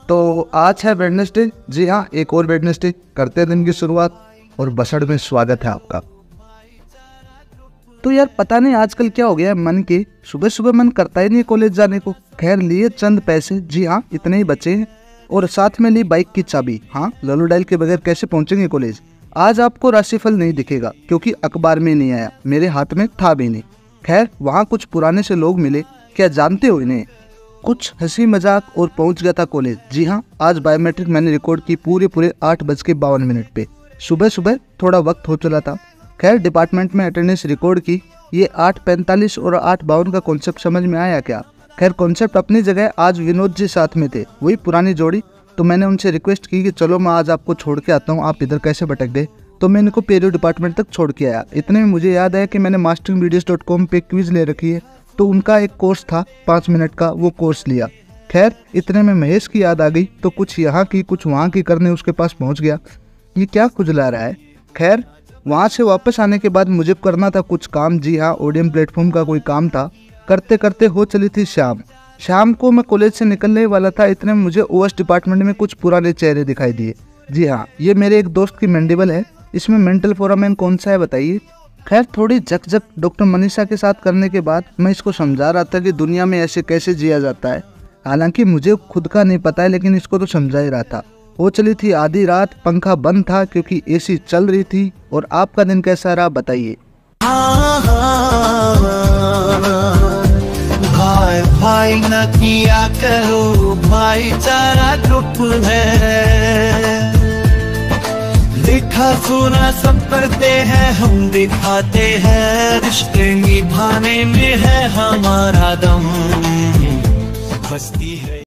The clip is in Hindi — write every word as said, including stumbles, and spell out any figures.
तो आज है वेडनेसडे। जी हाँ, एक और वेडनेसडे करते हैं दिन की शुरुआत और बसड़ में स्वागत है आपका। तो यार पता नहीं आजकल क्या हो गया है मन के, सुबह सुबह मन करता ही नहीं कॉलेज जाने को। खैर लिए चंद पैसे, जी हाँ इतने ही बचे हैं, और साथ में ली बाइक की चाबी। हाँ, लल्लू डायल के बगैर कैसे पहुंचेंगे कॉलेज। आज आपको राशिफल नहीं दिखेगा क्योंकि अखबार में नहीं आया, मेरे हाथ में था भी नहीं। खैर वहाँ कुछ पुराने से लोग मिले, क्या जानते हो इन्हें, कुछ हंसी मजाक और पहुंच गया था कॉलेज। जी हाँ, आज बायोमेट्रिक मैंने रिकॉर्ड की पूरे पूरे आठ बज के बावन मिनट पे। सुबह सुबह थोड़ा वक्त हो चला था। खैर डिपार्टमेंट में अटेंडेंस रिकॉर्ड की। ये आठ पैंतालीस और आठ बावन का कॉन्सेप्ट समझ में आया क्या। खैर कॉन्सेप्ट अपनी जगह। आज विनोद जी साथ में थे, वही पुरानी जोड़ी। तो मैंने उनसे रिक्वेस्ट की कि चलो मैं आज आपको छोड़ के आता हूँ, आप इधर कैसे भटक गए। तो मैं इनको पेरियो डिपार्टमेंट तक छोड़ के आया। इतने में मुझे याद आया कि मैंने मास्टरिंग वीडियोस डॉट कॉम पे क्विज ले रखी है, तो उनका एक कोर्स था पाँच मिनट का, वो कोर्स लिया। खैर इतने में महेश की याद आ गई, तो कुछ यहाँ की कुछ वहाँ की करने उसके पास पहुँच गया। ये क्या खुजला रहा है। खैर वहाँ से वापस आने के बाद मुझे करना था कुछ काम। जी हाँ, ओडियम प्लेटफॉर्म का कोई काम था। करते करते हो चली थी शाम। शाम को मैं कॉलेज से निकलने वाला था, इतने में मुझे ओएस डिपार्टमेंट में कुछ पुराने चेहरे दिखाई दिए। जी हाँ, ये मेरे एक दोस्त की मैंडिबल है। इसमें मेंटल फोरामेन कौन सा है बताइए। खैर थोड़ी झक झक डॉक्टर मनीषा के साथ करने के बाद मैं इसको समझा रहा था कि दुनिया में ऐसे कैसे जिया जाता है। हालांकि मुझे खुद का नहीं पता है, लेकिन इसको तो समझा ही रहा था। हो चली थी आधी रात, पंखा बंद था क्योंकि एसी चल रही थी। और आपका दिन कैसा रहा बताइए। भाई भाई न किया करो, भाईचारा ग्रुप है। देखा सुना सब करते हैं, हम दिखाते हैं, रिश्ते निभाने में है हमारा दम। बस्ती है